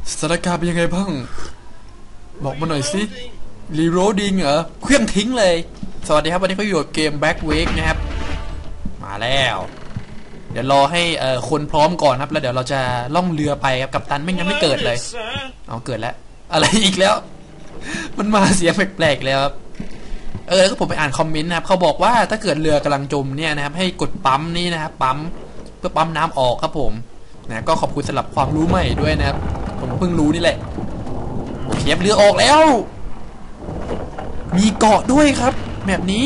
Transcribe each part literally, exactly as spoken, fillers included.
สถานการณ์เป็นยังไงบ้างบอกมาหน่อยสิรีโรดิงเหรอเครื่องทิ้งเลยสวัสดีครับวันนี้ก็อยู่กับเกม Back Wake นะครับมาแล้วเดี๋ยวรอให้เอ่อคนพร้อมก่อนครับแล้วเดี๋ยวเราจะล่องเรือไปครับกัปตันไม่งั้นไม่เกิดเลยเอาเกิดแล้วอะไรอีกแล้วมันมาเสียงแปลกๆแล้วครับเออแล้วก็ผมไปอ่านคอมเมนต์นะครับเขาบอกว่าถ้าเกิดเรือกำลังจมเนี่ยนะครับให้กดปั๊มนี่นะครับปั๊มเพื่อปั๊มน้ำออกครับผมนะก็ขอบคุณสำหรับความรู้ใหม่ด้วยนะครับผมเพิ่งรู้นี่แหละโอเคเรือออกแล้วมีเกาะด้วยครับแบบนี้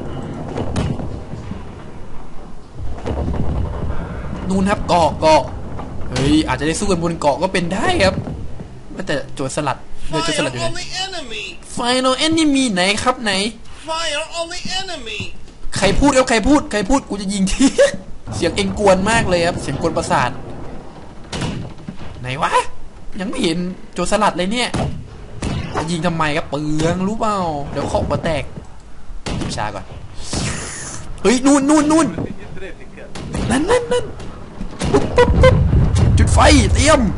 นู่นครับเกาะเกาะเฮ้ยอาจจะได้สู้กันบนเกาะก็เป็นได้ครับแต่โจรสลัดเรือโจรสลัดอยู่ไหน Final enemy ไหนครับไหน Fire on the enemy ใครพูดครับใครพูดใครพูดกูจะยิงที เสียงเองกวนมากเลยครับเสียงกวนประสาทไหนวะยังไม่เห็นโจรสลัดเลยเนี่ยจะยิงทำไมครับเปลืองรู้เปล่าเดี๋ยวเคาะมาแตกช้าก่อนเฮ้ยนู่นนู่นนู่นนั่นนั่นนั่นปุ๊บปุ๊บปุ๊บจุดไฟเตรียม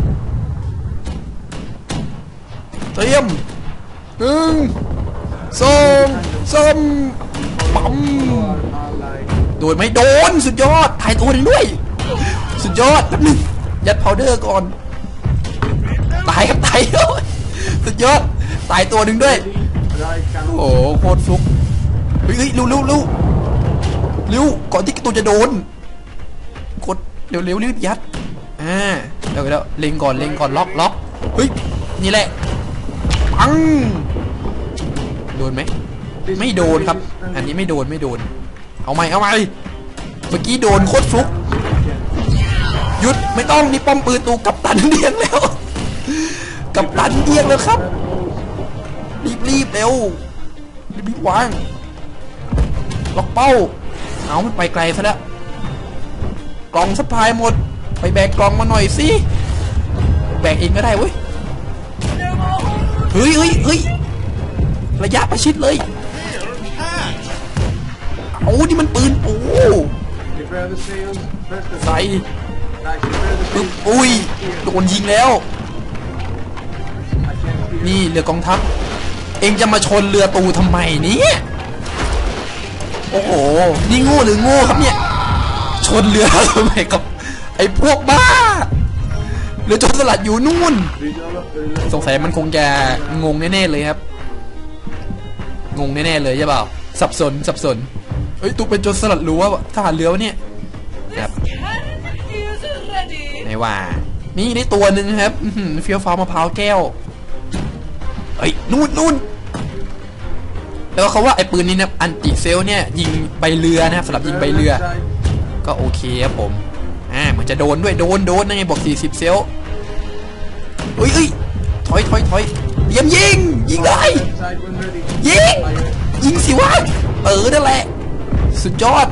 เตรียมหนึ่งสองสามปั๊มโดนไหมโดนสุดยอดถ่ายตัวหนึ่งด้วยสุดยอดแป๊บนึงยัดพาวเดอร์ก่อนตายครับตายสุดยอดตายตัวหนึ่งด้วยโอ้โหโคตรฟุกเฮ้ยเร็วเร็วเร็วเร็วก่อนที่ตัวจะโดนกดเร็วเร็วรีบยัดอ่าเดี๋ยวเดี๋ยวเล็งก่อนเล็งก่อนล็อกล็อกเฮ้ยนี่แหละปังโดนไหมไม่โดนครับอันนี้ไม่โดนไม่โดนเอาไหมเอาไหมเมื่อกี้โดนโคตรฟุกหยุดไม่ต้องนี่ป้อมปืนตูกับตันเลี้ยงแล้วกับตันเลี้ยงแล้วครับรีบรีบเร็วรีบรีบวางล็อกเป้าเอามันไปไกลซะแล้วกล่องสะพายหมดไปแบกกล่องมาหน่อยสิแบกเองก็ได้เว้ยเฮ้ยเฮ้ยเฮ้ยระยะประชิดเลยโอ้นี่มันปืนโอ้ใส่ปึ๊บอุ้ยโดนยิงแล้วนี่เรือกองทัพเองจะมาชนเรือตูทำไมเนี่ยโอ้โหนี่โง่หรือโง่ครับเนี่ยชนเรือทำไมกับไอ้พวกบ้าเรือโจรสลัดอยู่นู่นสงสัยมันคงจะงงแน่ๆเลยครับงงแน่ๆเลยใช่เปล่าสับสนสับสนเฮ้ยตุ๊กเป็นโจรสลัดรู้ว่าทหารเรือวะเนี่ยครับไหนว่านี่ได้ตัวหนึ่งครับเฟี้ยวฟ้ามะพร้าวแก้วเฮ้ยนู่นนู่นแล้วเขาว่าไอ้ปืนนี้นะอันติเซลเนี่ยยิงใบเรือนะครับสำหรับยิงใบเรือก็โอเคครับผมอ่าเหมือนจะโดนด้วยโดนโดนนั่นไงบอกสี่สิบเซลเฮ้ยเฮ้ยถอยถอยถอยเตรียมยิงยิงเลยยิงยิงสิวะเออนั่นแหละสุดยอด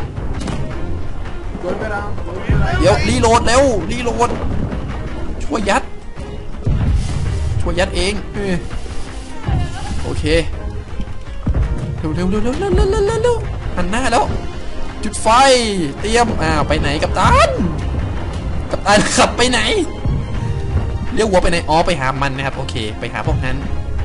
เดี๋ยวรีโหลดเร็วรีโหลดช่วยยัดช่วยยัดเองโอเคเร็วเร็วเร็วเร็วเร็วเร็วเร็วเร็วหันหน้าแล้วจุดไฟเตรียมอ้าวไปไหนกัปตันกัปตันขับไปไหนเรียกวัวไปไหนอ๋อไปหามันนะครับโอเคไปหาพวกนั้น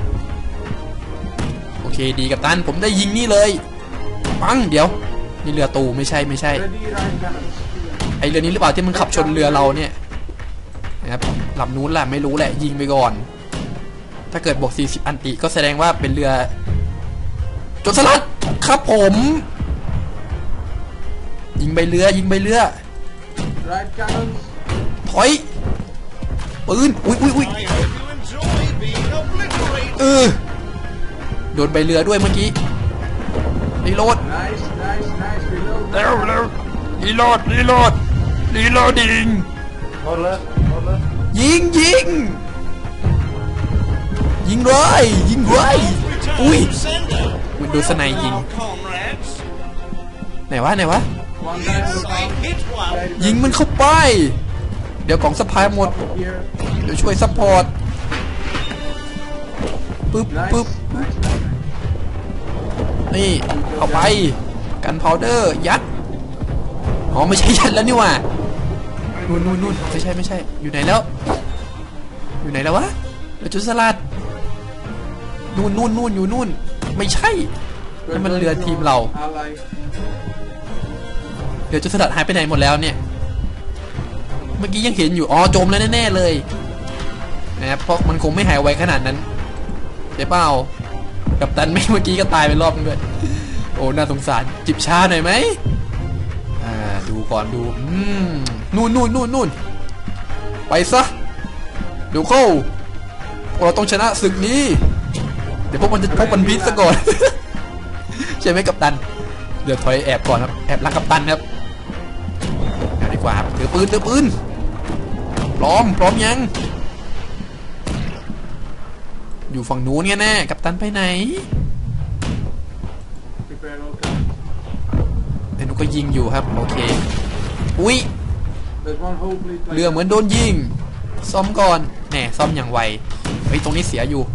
โอเคดีกัปตันผมได้ยิงนี่เลยปังเดี๋ยวนี่เรือตูไม่ใช่ไม่ใช่ไอเรือนี้หรือเปล่าที่มันขับชนเรือเราเนี่ยนะครับลำนู้นแหละไม่รู้แหละยิงไปก่อนถ้าเกิดบวกสี่สิบอันติก็แสดงว่าเป็นเรือโจรสลัดครับผมยิงใบเรือยิงใบเรือถอยปืนอุ้ยอุ้ยอุ้ยเออโดนใบเรือด้วยเมื่อกี้รีโหลดเร็วเร็วรีโหลดรีโหลดรีโหลดยิงยิงยิงยิงเลยยิงเลยอุ้ยมันดูสไนยิงไหนวะไหนวะยิงมันเข้าไปเดี๋ยวกล่องสะพายหมดเดี๋ยวช่วยซัพพอร์ตปึ๊บปึ๊บนี่เข้าไปกันพาวเดอร์ยัดอ๋อไม่ใช่ยัดแล้วนี่ว่ะนู่นนู่นนู่นไม่ใช่ไม่ใช่อยู่ไหนแล้วอยู่ไหนแล้ววะเรือโจรสลัดนู่นนู่นนู่นอยู่นู่นไม่ใช่นั่นมันเรือทีมเราเรือโจรสลัดหายไปไหนหมดแล้วเนี่ยเมื่อกี้ยังเห็นอยู่อ๋อจมแล้วแน่ๆเลยนะครับเพราะมันคงไม่หายไวขนาดนั้นใช่เปล่ากัปตันไม่เมื่อกี้ก็ตายไปรอบนึงด้วยโอ้น่าสงสารจิบชาหน่อยไหมอ่าดูก่อนดูอืมนู่นนู่นนู่นนู่นไปซะเดี๋ยวเข้าเราต้องชนะศึกนี้เดี๋ยวพวกมันจะพบมันพิษซะก่อน ใช่ไหมกัปตันเดี๋ยวถอยแอบก่อนครับแอบรักกัปตันครับเอาดีกว่าถือปืนถือปืนพร้อมพร้อมยังอยู่ฝั่งนู้นไงแน่กัปตันไปไหนไอ้นุก็ยิงอยู่ครับโอเคอุ้ยเรือเหมือนโดนยิงซ่อมก่อนแหน่ซ่อมอย่างไวเฮ้ยตรงนี้เสียอยู่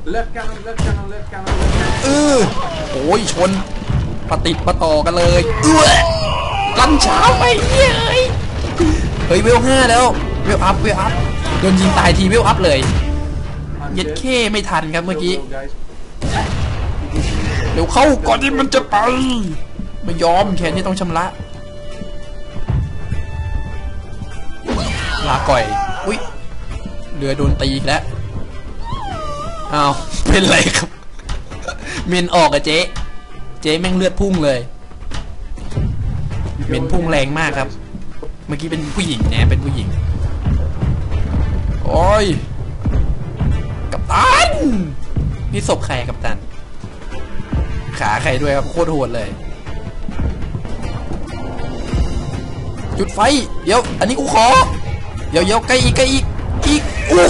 เออโอ้ยชนปะติดปะต่อกันเลยเออกันเช้าไปเฮ้ยเฮ้ยเวลห้าแล้วเวลอัพเวลอัพโดนยิงตายทีเวลอัพเลยเย็ดเข้ไม่ทันครับเมื่อกี้เดี๋ยวเข้าก่อนที่มันจะไปไม่ยอมแค่นี้ต้องชำระลาก่อยอุ้ยเรือโดนตีแล้วอ้าวเป็นไรครับเมนออกอะเจ๊เจ๊แม่งเลือดพุ่งเลยเมนพุ่งแรงมากครับเมื่อกี้เป็นผู้หญิงนะเป็นผู้หญิงโอ้ยกัปตันนี่ศพใครกัปตันขาใครด้วยครับโคตรโหดเลยจุดไฟเดี๋ยวอันนี้กูขอเดี๋ยวเดี๋ยวใกล้อีกใกล้อีกอีกโอ้โห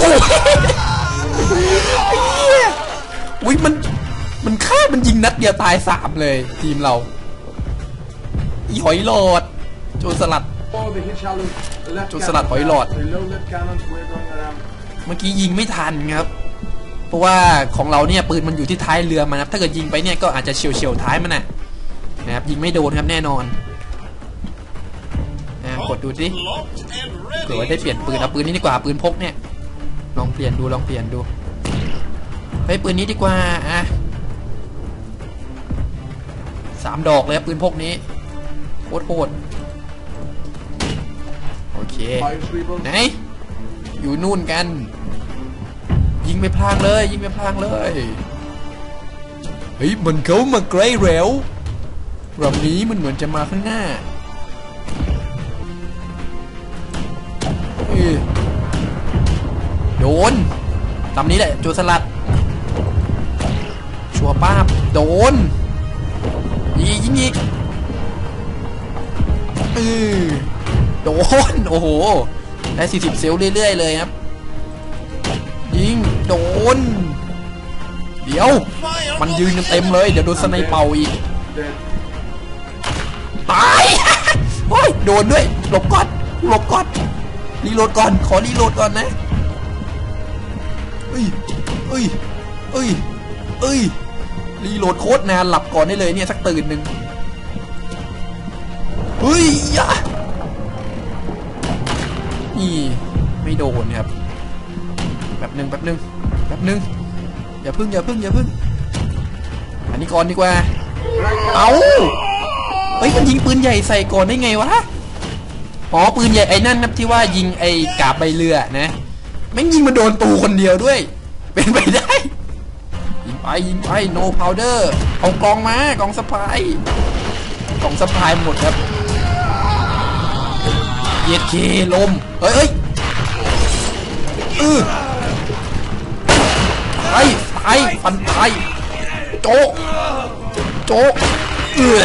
อุ้ยมันมันฆ่ามันยิงนัดเดียวตายสามเลยทีมเราอีหอยหลอดโจรสลัดโจรสลัดหอยหลอดเมื่อกี้ยิงไม่ทันครับเพราะว่าของเราเนี่ยปืนมันอยู่ที่ท้ายเรือมันนะถ้าเกิดยิงไปเนี่ยก็อาจจะเฉียวเฉียวท้ายมันนะนะครับยิงไม่โดนครับแน่นอนนะกดดูสิเผื่อว่าได้เปลี่ยนปืนเอาปืนนี้ดีกว่าปืนพกเนี่ยลองเปลี่ยนดูลองเปลี่ยนดูเฮ้ยปืนนี้ดีกว่าอ่ะสามดอกเลยปืนพกนี้โคตรโหดโอเคไหนอยู่นู่นกันยิงไปพลางเลยยิงไปพลางเลยเฮ้ยมันเขามาใกล้แล้วลำนี้มันเหมือนจะมาข้างหน้าโดนลำนี้แหละโจรสลัดชัวป้าบโดนยิงยิงอีกเออโดนโอ้โหได้สี่สิบเซลล์เรื่อยๆเลยครับยิงโดนเดี๋ยวมันยืนกันเต็มเลยเดี๋ยวโดนสไนเป่าอีกตายโอ้ยโดนด้วยหลบก่อนหลบก่อนรีโหลดก่อนขอรีโหลดก่อนนะเอ้ยเอ้ยเอ้ยเอ้ยรีโหลดโคตรนานหลับก่อนได้เลยเนี่ยสักตื่นหนึ่งเฮ้ยอย่านี่ไม่โดนครับแบบหนึ่งแบบหนึ่งแบบหนึ่งอย่าพึ่งอย่าพึ่งอย่าพึ่งอันนี้ก่อนดีกว่าเอาเฮ้ยมันยิงปืนใหญ่ใส่ก่อนได้ไงวะอ๋อปืนใหญ่ไอ้นั่นนะที่ว่ายิงไอ้กาบใบเรือนะแม่งยิงมาโดนตูคนเดียวด้วยเป็นไปได้ยิงไปยิงไป no powder เอากองมากองสะพายกองสะพายหมดครับเย็ดเคลมเฮ้ยเฮ้ยเออไปไปฟันไปโจโจเออ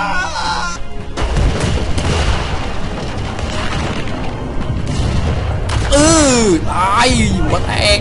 เออตายหัวแตก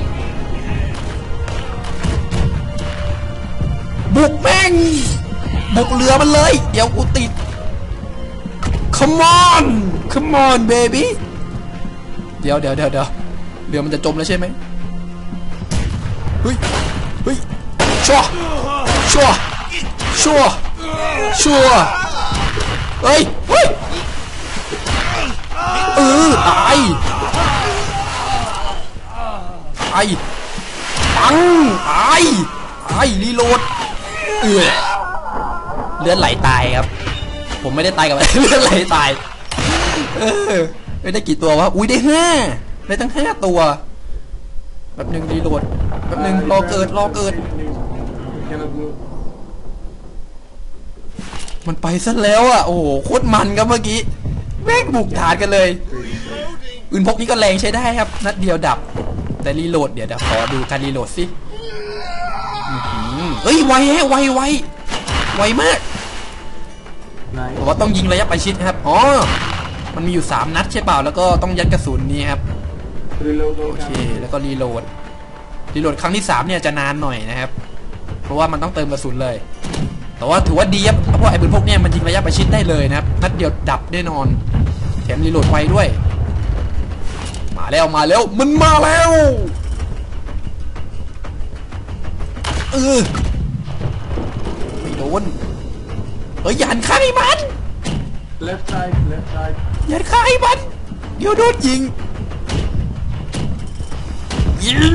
บุกแม่งบุกเรือมันเลยเดี๋ยวกูติด come on come on baby เดี๋ยวเดี๋ยวเดี๋ยวเดี๋ยวเรือมันจะจมแล้วใช่ไหมเฮ้ยเฮ้ยชัวชัวชัวชัวเฮ้ยเฮ้ยเออตายไอ้ปังไอ้ไอ้รีโหลดเออเลือดไหลตายครับผมไม่ได้ตายกับอะไรเลือดไหลตายเออไม่ได้กี่ตัววะอุ้ยได้ห้าได้ตั้งห้าตัวแป๊บหนึ่งรีโหลดแป๊บหนึ่งรอเกิดรอเกิดมันไปซะแล้วอ่ะโอ้โหโคตรมันครับเมื่อกี้แม่งบุกฐานกันเลยปืนพกนี้ก็แรงใช้ได้ครับนัดเดียวดับแต่รีโหลดเดี๋ยวเดี๋ยวขอดูการรีโหลดสิเฮ้ยไวแฮะไวไวไวมากผมว่าต้องยิงระยะประชิดครับอ๋อมันมีอยู่สามนัดใช่เปล่าแล้วก็ต้องยัดกระสุนนี้ครับโอเคแล้วก็รีโหลดรีโหลดครั้งที่สามเนี่ยจะนานหน่อยนะครับเพราะว่ามันต้องเติมกระสุนเลยแต่ว่าถือว่าดีครับเพราะไอ้ปืนพกเนี่ยมันยิงระยะประชิดได้เลยนะครับนัดเดียวดับแน่นอนแถมรีโหลดไวด้วยมาแล้วมาแล้วมันมาแล้วเออไม่โดนเอ้ยอย่าหันข้างให้มัน left side left side อย่าหันข้างให้มันเดี๋ยวโดนยิงยิง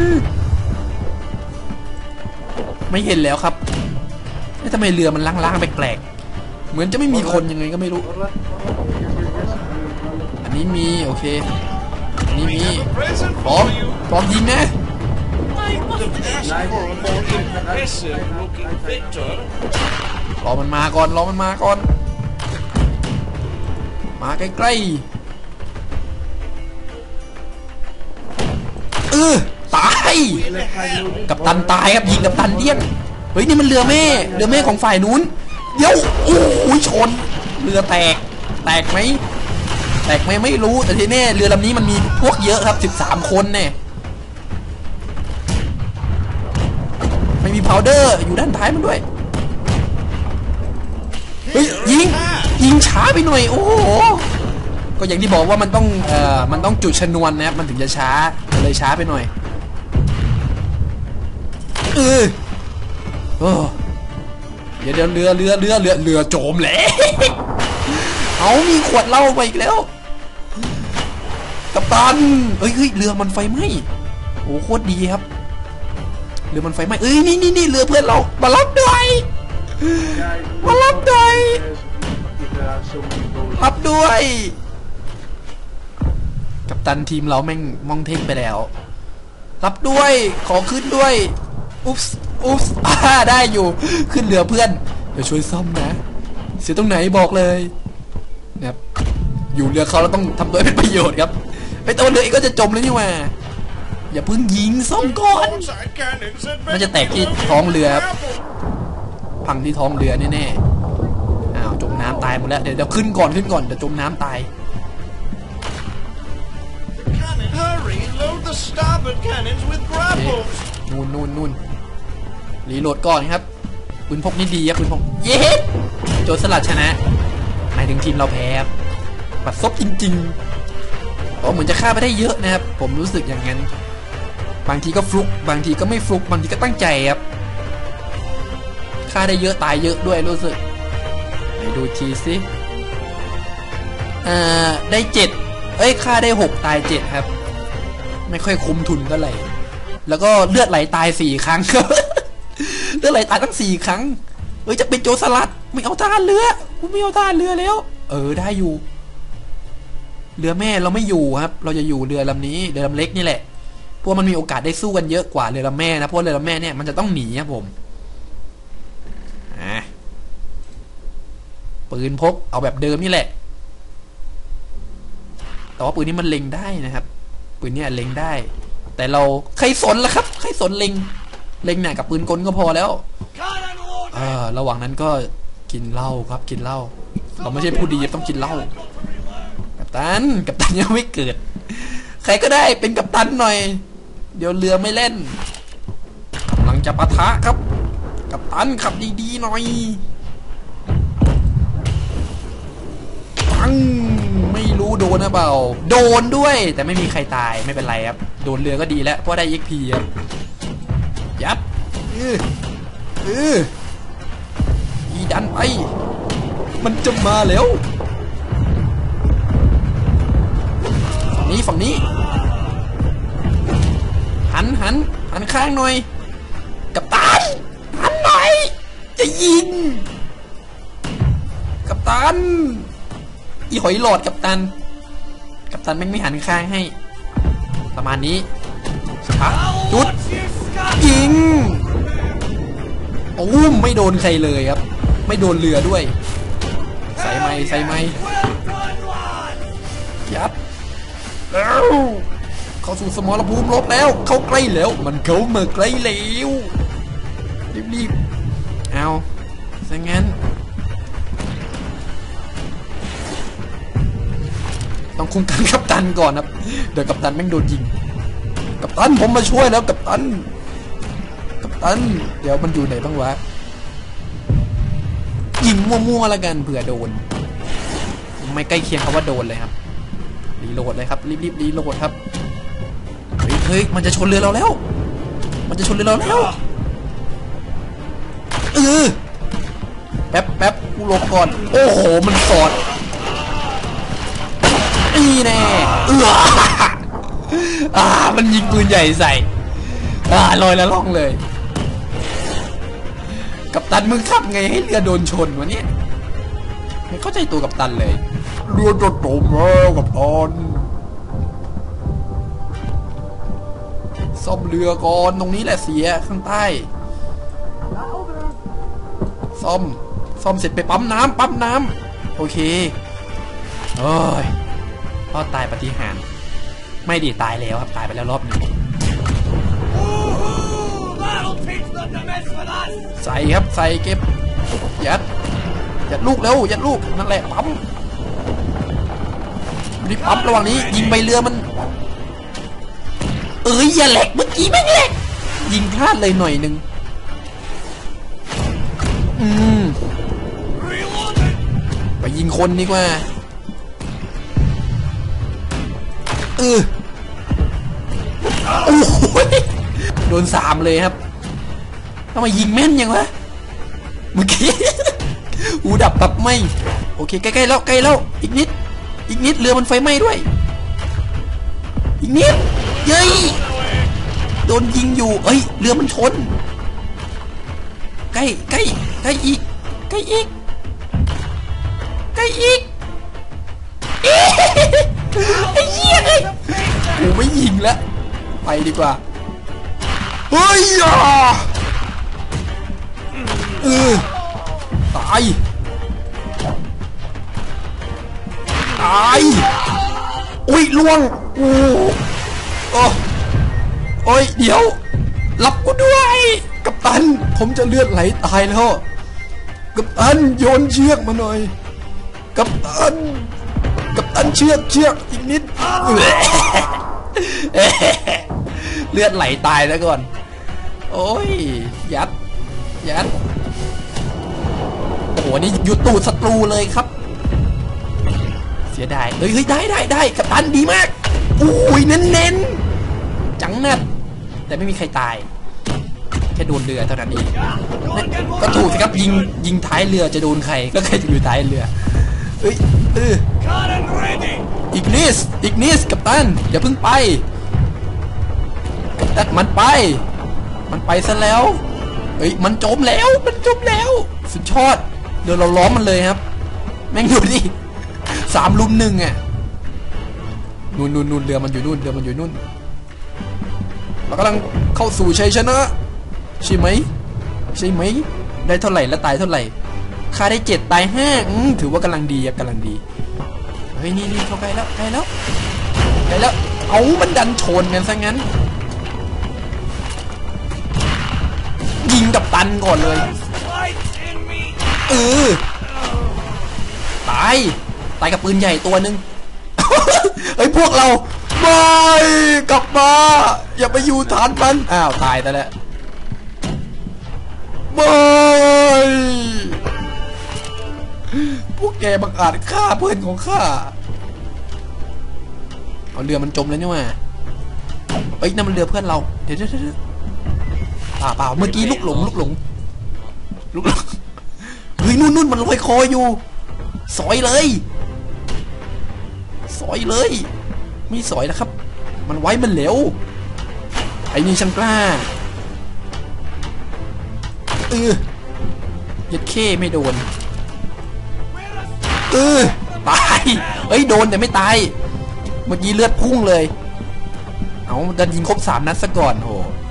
ไม่เห็นแล้วครับนี่ทำไมเรือมันล่างๆแปลกๆเหมือนจะไม่มีคนยังไงก็ไม่รู้อันนี้มีโอเคอันนี้มีพร้อมพร้อมยิงนะรอมันมาก่อนรอมันมาก่อนมาใกล้ๆเออตายกับตันตายครับยิงกับตันเดี้ยนเฮ้ยนี่มันเรือแม่เรือแม่ของฝ่ายนู้นเดี๋ยวโอ้ยชนเรือแตกแตกไหมแตกไหมไม่รู้แต่ที่แน่เรือลำนี้มันมีพวกเยอะครับสิบสามคนเนี่ยไม่มีพาวเดอร์อยู่ด้านท้ายมันด้วยเฮ้ยยิงยิงช้าไปหน่อยโอ้โหก็อย่างที่บอกว่ามันต้องเอ่อมันต้องจุดชนวนนะครับมันถึงจะช้าเลยช้าไปหน่อยเออโอ้เดี๋ยวเดี๋ยวเรือเรือเรือเรือเรือโจมแล้วเอามีขวดเหล้าไปอีกแล้วกัปตันเอ้ยเฮ้ยเรือมันไฟไหม้โอ้โคตรดีครับเรือมันไฟไหม้เอ้ยนี่นี่นี่เรือเพื่อนเรามารับด้วยมารับด้วยรับด้วยกัปตันทีมเราแม่งมองเท่งไปแล้วรับด้วยขอขึ้นด้วยอุ๊บอุ๊บอ่าได้อยู่ขึ้นเรือเพื่อนเดี๋ยวช่วยซ่อมนะเสียตรงไหนบอกเลยนะครับอยู่เรือเขาเราต้องทำตัวเป็นประโยชน์ครับไปตัวเรืออีกก็จะจมแล้วนี่ว่าอย่าเพิ่งยิงซ่อมก่อนมันจะแตกที่ท้องเรือครับพังที่ท้องเรือแน่ๆอ้าวจมน้ำตายหมดแล้วเดี๋ยวเดี๋ยวขึ้นก่อนขึ้นก่อนเดี๋ยวจมน้ำตายนู่นนู่นนู่นรีโหลดก่อนครับปืนพกนี่ดีครับปืนพกเย้โจรสลัดชนะหมายถึงทีมเราแพ้ปัดซบจริงๆอ๋อเหมือนจะฆ่าไปได้เยอะนะครับผมรู้สึกอย่างนั้นบางทีก็ฟลุกบางทีก็ไม่ฟลุกบางทีก็ตั้งใจครับฆ่าได้เยอะตายเยอะด้วยรู้สึกไปดูทีสิอ่าได้เจ็ดเอ้ยฆ่าได้หกตายเจ็ดครับไม่ค่อยคุ้มทุนเท่าไหร่แล้วก็เลือดไหลตายสี่ครั้งเลือดไหลตายตั้งสี่ครั้งเอ้ยจะเป็นโจรสลัดไม่เอาทหารเรือกูไม่เอาทหารเรือแล้วเออได้อยู่เรือแม่เราไม่อยู่ครับเราจะอยู่เรือลำนี้เรือลำเล็กนี่แหละเพราะมันมีโอกาสได้สู้กันเยอะกว่าเรือลำแม่นะเพราะเรือลำแม่เนี่ยมันจะต้องหนีครับผมปืนพกเอาแบบเดิมนี่แหละแต่ว่าปืนนี้มันเล็งได้นะครับปืนนี้เล็งได้แต่เราใครสนล่ะครับใครสนเล็งเล็งเนี่ยกับปืนกลก็พอแล้วเออระหว่างนั้นก็กินเหล้าครับกินเหล้าเราไม่ใช่ผู้ดีต้องกินเหล้ากัปตันกัปตันยังไม่เกิดใครก็ได้เป็นกัปตันหน่อยเดี๋ยวเรือไม่เล่นกำลังจะปะทะครับกัปตันขับดีๆหน่อยปังไม่รู้โดนหรือเปล่าโดนด้วยแต่ไม่มีใครตายไม่เป็นไรครับโดนเรือก็ดีแล้วเพราะได้ เอ็ก พี ครับยับเออเอออีดันไปมันจะมาแล้วฝั่งนี้ฝั่งนี้หันนหันหันข้างหน่อยกัปตันหันหน่อยจะยิงกัปตันอีหอยหลอดกัปตันกัปตันแม่งไม่หันข้างให้ประมาณนี้ชักจุดยิงโอ้มไม่โดนใครเลยครับไม่โดนเรือด้วยใส่ไม้ใส่ไม้ยัดแล้วเข้าสู่สมรภูมิรบแล้วเข้าใกล้แล้วมันเข้ามาใกล้แล้วรีบๆเอาซะงั้นต้องคุ้มกันกัปตันก่อนครับเดี๋ยวกัปตันแม่งโดนยิงกัปตันผมมาช่วยแล้วกัปตันกัปตันเดี๋ยวมันอยู่ไหนบ้างวะยิงมั่วๆแล้วกันเผื่อโดนไม่ใกล้เคียงคำว่าโดนเลยครับรีโหลดเลยครับรีบๆรีโหลดครับเฮ้ยเฮ้ยมันจะชนเรือเราแล้วมันจะชนเรือเราแล้วเออแป๊บแป๊บกูหลบก่อนโอ้โหมันสอดนี่แน่เอออ่ามันยิงปืนใหญ่ใส่อ่าลอยแล้วล่องเลยกัปตันมึงทำไงให้เรือโดนชนวะเนี่ยไม่เข้าใจตัวกัปตันเลยเรือจะจมแล้วกัปตันซ่อมเรือก่อนตรงนี้แหละเสียข้างใต้ซ่อมซ่อมเสร็จไปปั๊มน้ำปั๊มน้ำโอเคโอ้ยรอดตายปฏิหารไม่ดีตายแล้วครับตายไปแล้วรอบหนึ่งใส่ครับใส่เก็บยัดยัดลูกเร็วยัดลูกนั่นแหละปั๊มรีบปั๊มระหว่างนี้ยิงใบเรือมันเอ้ยอย่าแหลกเมื่อกี้แม่งแหลกยิงพลาดเลยหน่อยหนึ่งอืมไปยิงคนดีกว่าเออโอ้โหโดนสามเลยครับทำไมยิงแม่นยังวะเมื่อกี้หูดับแบบไม่โอเคใกล้ๆแล้วใกล้แล้วอีกนิดอีกนิดเรือมันไฟไหม้ด้วยอีกนิดเย้ยโดนยิงอยู่เอ้ยเรือมันชนใกล้ใกล้ใกล้อีกใกล้อีกใกล้อีกไอ้เหี้ยไอ้กูไม่ยิงแล้วไปดีกว่าเฮ้ยอ่ะเออตายตายอุ้ยล่วงโอ้โอ้โอ้ยเดี๋ยวรับกูด้วยกัปตันผมจะเลือดไหลตายแล้วกัปตันโยนเชือกมาหน่อยกัปตันกัปตันเชือกเชือกอีกนิดเลือดไหลตายแล้วก่อนโอ้ยยัดยัดโอ้โหนี่หยุดตูดศัตรูเลยครับเสียดายเฮ้ยเฮ้ยได้ได้ได้กัปตันดีมากอุ้ยเน้นเน้นจังนัดแต่ไม่มีใครตายแค่โดนเรือเท่านั้นเองก็ถูกสิครับยิงยิงท้ายเรือจะโดนใครก็ใครจะอยู่ท้ายเรือเฮ้ยเอออีกนิสอีกนิสกัปตันอย่าเพิ่งไปกัปตันมันไปมันไปซะแล้วเฮ้ยมันจมแล้วมันจมแล้วสุดยอดเดี๋ยวเราล้อมมันเลยครับแม่งดูดิสามลุมหนึ่งอ่ะนู่นนู่นนู่นเรือมันอยู่นู่นเรือมันอยู่นู่นเรากำลังเข้าสู่ชัยชนะใช่ไหมใช่ไหมได้เท่าไหร่แล้วตายเท่าไหร่ค่าได้เจ็ดตายห้าถือว่ากำลังดีกำลังดีเฮ้ยนี่นี่เข้าใกล้แล้วใกล้แล้วใกล้แล้วเอามันดันชนกันซะงั้นยิงกับตันก่อนเลยเออตายตายกับปืนใหญ่ตัวหนึ่งเฮ้ยพวกเราไม่กลับมาอย่าไปอยู่ฐานมันอ้าวตายแต่แล้วไม่พวกแกบังอาจฆ่าเพื่อนของข้าเอาเรือมันจมแล้วนี่ว่าเอ้ยนั่นมันเรือเพื่อนเราเดี๋ยวเดี๋ยวเดี๋ยวเปล่าเปล่าเมื่อกี้ลุกหลงลุกหลงลุกหลงเฮ้ยนู่นนู่นมันลอยคออยู่สอยเลยสอยเลยไม่สอยนะครับมันไว้มันเหลวอ้นี่ช่างกล้าเออยัดเข้ไม่โดนเออตายเอ้ยโดนแต่ไม่ตายเมื่อกี้เลือดพุ่งเลยเอาดันยิงครบสามนัดซะก่อนโห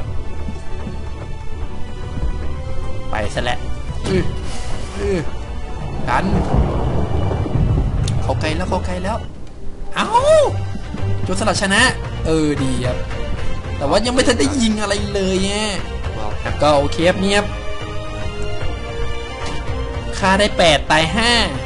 ไปซะแล้วเออเออดันเขาไกลแล้วเขาไกลแล้วเอ้าโจรสลัดชนะเออดีครับแต่ว่ายังไม่ทันได้ยิงอะไรเลยเนี่ยก็โอเคครับเนียบฆ่าได้แปดตายห้า